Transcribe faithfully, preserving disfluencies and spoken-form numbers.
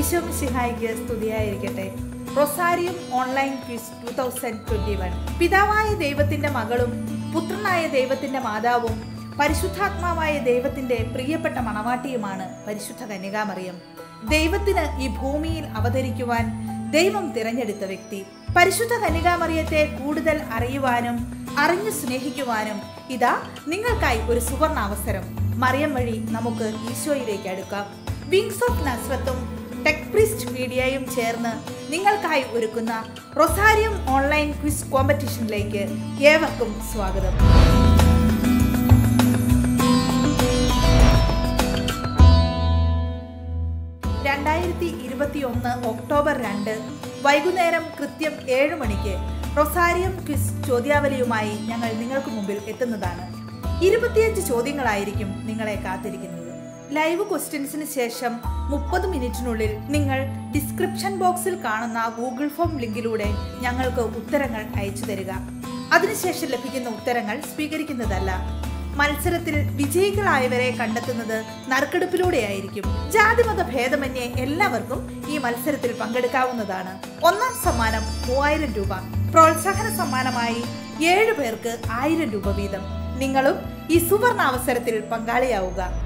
ഈശോ മിശിഹായിക്ക് സ്തുതിയായിരിക്കട്ടെ. Rosarium online quiz two thousand twenty one. പിതാവായ ദൈവത്തിന്റെ മകളും പുത്രനായ ദൈവത്തിന്റെ മാതാവും പരിശുദ്ധാത്മാവായ ദൈവത്തിന്റെ പ്രിയപ്പെട്ട മണവാട്ടിയുമാണ് പരിശുദ്ധ കന്യകാമറിയം. ദൈവത്തിന് ഈ ഭൂമിയിൽ അവതരിക്കുവാൻ ദൈവം തിരഞ്ഞെടുത്ത വ്യക്തി. പരിശുദ്ധ കന്യകാമറിയത്തെ കൂടുതൽ അറിയുവാനും അറിഞ്ഞു സ്നേഹിക്കുവാനും ഇതാ നിങ്ങൾക്കായി ഒരു സുവർണ അവസരം. മറിയം വഴി നമുക്ക് ഈശോയിലേക്ക് അടുക്കാം. വിങ്സ് ഓഫ് നസ്രത്തും ടെക് പ്രീസ്റ്റ് മീഡിയയും ചേർന്ന് നിങ്ങൾക്കായി ഒരുക്കുന്ന റൊസാരിയം ഓൺലൈൻ ക്വിസ് കോമ്പറ്റീഷനിലേക്ക് ഏവർക്കും സ്വാഗതം. രണ്ടായിരത്തി ഇരുപത്തി ഒന്ന് ഒക്ടോബർ രണ്ട് വൈകുന്നേരം കൃത്യം ഏഴ് മണിക്ക് റൊസാരിയം ക്വിസ് ചോദ്യാവലിയുമായി ഞങ്ങൾ നിങ്ങൾക്ക് മുമ്പിൽ എത്തുന്നതാണ്. ഇരുപത്തിയഞ്ച് ചോദ്യങ്ങളായിരിക്കും നിങ്ങളെ കാത്തിരിക്കുന്നത്. ലൈവ് ക്വസ്റ്റ്യൻസിന് ശേഷം മുപ്പത് മിനിറ്റിനുള്ളിൽ നിങ്ങൾ ഡിസ്ക്രിപ്ഷൻ ബോക്സിൽ കാണുന്ന ഗൂഗിൾ ഫോം ലിങ്കിലൂടെ ഞങ്ങൾക്ക് ഉത്തരങ്ങൾ അയച്ചു തരിക. അതിനുശേഷം ലഭിക്കുന്ന ഉത്തരങ്ങൾ സ്വീകരിക്കുന്നതല്ല. മത്സരത്തിൽ വിജയികളായവരെ കണ്ടെത്തുന്നത് നറുക്കെടുപ്പിലൂടെയായിരിക്കും. ജാതിമത ഭേദമന്യേ എല്ലാവർക്കും ഈ മത്സരത്തിൽ പങ്കെടുക്കാവുന്നതാണ്. ഒന്നാം സമ്മാനം മൂവായിരം രൂപ, പ്രോത്സാഹന സമ്മാനമായി ഏഴു പേർക്ക് ആയിരം രൂപ വീതം. നിങ്ങളും ഈ സുവർണ അവസരത്തിൽ പങ്കാളിയാവുക.